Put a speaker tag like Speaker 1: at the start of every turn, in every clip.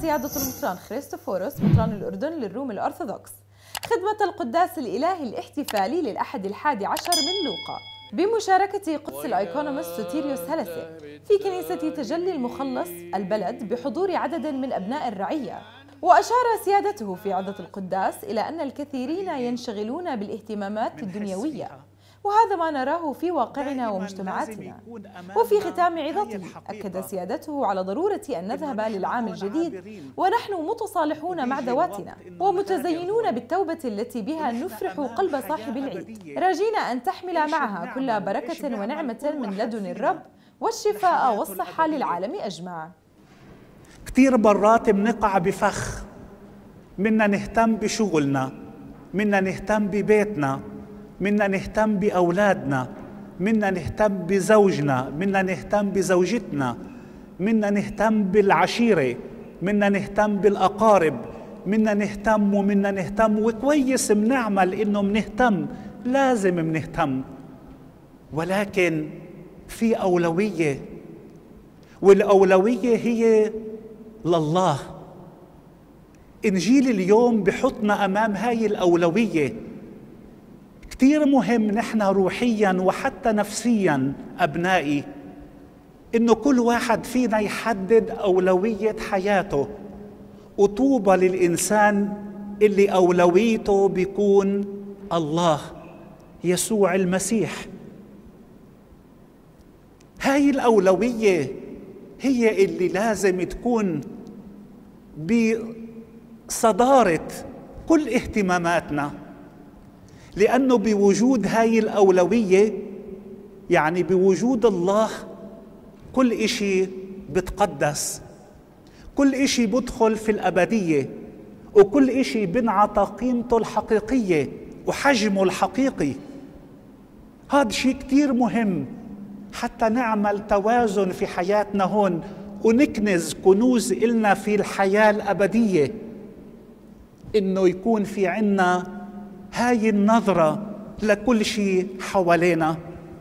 Speaker 1: سيادة المطران خريستوفوروس مطران الأردن للروم الأرثوذكس خدمة القداس الإلهي الاحتفالي للأحد 11 من لوقا بمشاركة قدس الأيقونوموس سوتيريوس هلسة في كنيسة تجلي المخلص البلد بحضور عدد من أبناء الرعية. وأشار سيادته في عظة القداس إلى أن الكثيرين ينشغلون بالاهتمامات الدنيوية، وهذا ما نراه في واقعنا ومجتمعاتنا. وفي ختام عظته أكد سيادته على ضرورة أن نذهب للعام الجديد ونحن متصالحون مع ذواتنا ومتزينون بالتوبة التي بها نفرح قلب صاحب العيد، راجين أن تحمل معها كل بركة ونعمة من لدن الرب والشفاء والصحة للعالم أجمع.
Speaker 2: كتير مرات بنقع بفخ، منا نهتم بشغلنا، منا نهتم ببيتنا، منا نهتم بأولادنا، منا نهتم بزوجنا، منا نهتم بزوجتنا، منا نهتم بالعشيرة، منا نهتم بالأقارب، منا نهتم ومنا نهتم، وكويس بنعمل إنه بنهتم، لازم بنهتم، ولكن في أولوية، والأولوية هي لله. إنجيل اليوم بحطنا أمام هاي الأولوية. كتير مهم نحن روحياً وحتى نفسياً أبنائي إنه كل واحد فينا يحدد أولوية حياته، وطوبى للإنسان اللي أولويته بيكون الله يسوع المسيح. هاي الأولوية هي اللي لازم تكون بصدارة كل اهتماماتنا، لأنه بوجود هاي الأولوية يعني بوجود الله كل إشي بتقدس، كل إشي بدخل في الأبدية، وكل إشي بنعطى قيمته الحقيقية وحجمه الحقيقي. هذا شيء كتير مهم حتى نعمل توازن في حياتنا هون ونكنز كنوز إلنا في الحياة الأبدية، إنه يكون في عنا هاي النظرة لكل شيء حوالينا.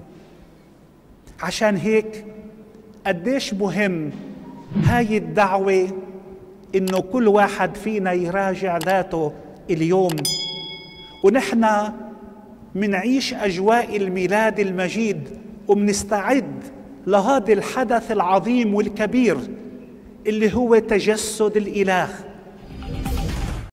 Speaker 2: عشان هيك قديش مهم هاي الدعوة إنه كل واحد فينا يراجع ذاته اليوم، ونحن منعيش أجواء الميلاد المجيد ومنستعد لهذا الحدث العظيم والكبير اللي هو تجسد الإله.